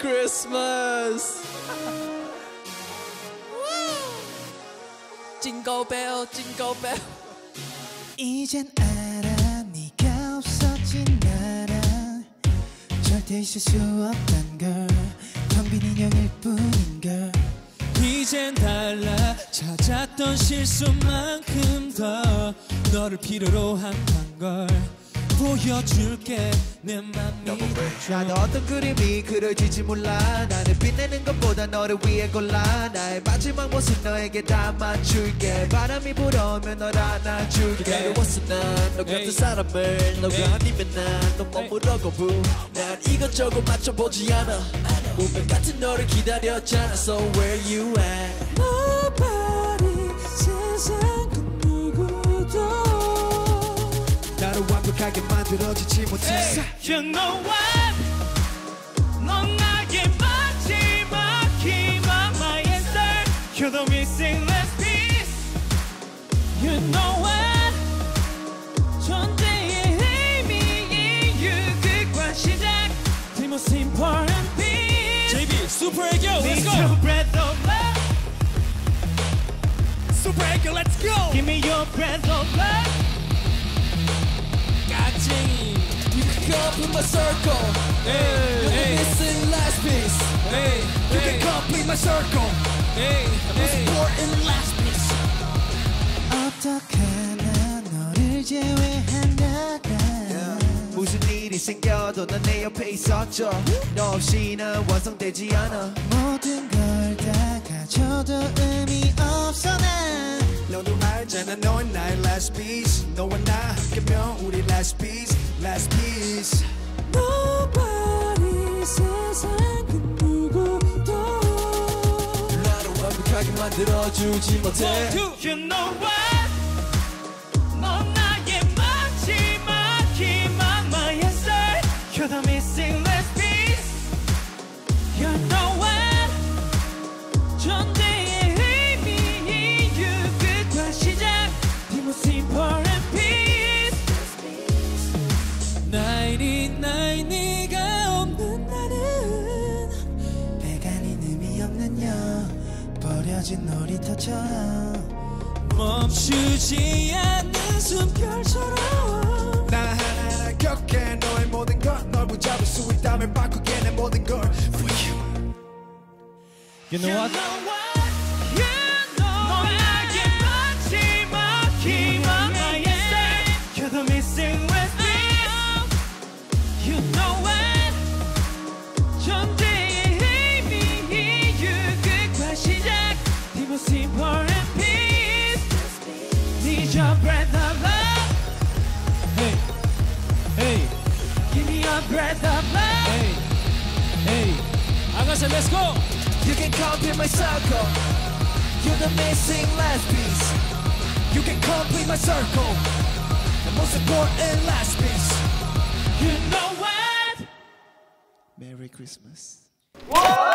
Christmas. Jingle bell, jingle bell. 이젠 알아 네가 없어진 나랑 절대 있을 수 없단 걸 텅빈 인형일 뿐인 걸 이젠 달라 찾았던 실수만큼 더 너를 필요로 한단 걸 보여줄게 내 맘이 난 어떤 그림이 그려질지 몰라 나는 빛내는 것보다 너를 위해 골라 나의 마지막 모습 너에게 담아줄게 바람이 불어오면 널 안아줄게 괴로웠어 난 너 같은 사람을 너가 아니면 난 너 머무르고 난 이것저것 맞춰보지 않아 운명 같은 너를 기다렸잖아 So where you at? Nobody 세상 그 누구도 나를 완벽하게 만들어지지 못해 You know what? 넌 나의 마지막 희망 My answer You're the missing last piece You know what? 존재의 의미 이유 끝과 시작 The most important piece JB Super 애교 Let's go Need your breath of love Super 애교 Let's go Give me your breath of love You can complete my circle. You're the missing last piece. You can complete my circle. The most important last piece. 어떡하나 너를 제외한다라 무슨 일이 생겨도 넌 내 옆에 있었죠 너 없이는 완성되지 않아 모든 걸 다 가져도 의미 없어 난 너도 알잖아 넌 나의 last piece 너와 나 함께면 우리 last piece last piece Nobody 세상 그 누구도 나를 완벽하게 만들어주지 못해 You know what? 넌 나의 마지막 희망 My answer You're the missing last piece You know what? 존재의 의미 이유 끝과 시작 The most important piece 99 네가 없는 나는 배가린 의미 없는 여 버려진 놀이터처럼 멈추지 않는 숨결처럼 나 하나하나 격해 너의 모든 걸 붙잡을 수 있다면 바꾸게 내 모든 걸 For you You know what? You know 넌 나의 마지막 희망 My answer You're the missing last piece You know what? 존재의 의미 이유 끝과 시작 The most important piece Need your breath of love Hey, hey Give me your breath of love Hey, hey 아가씨 let's go You can complete my circle. You're the missing last piece. You can complete my circle. The most important last piece. You know what? Merry Christmas Whoa!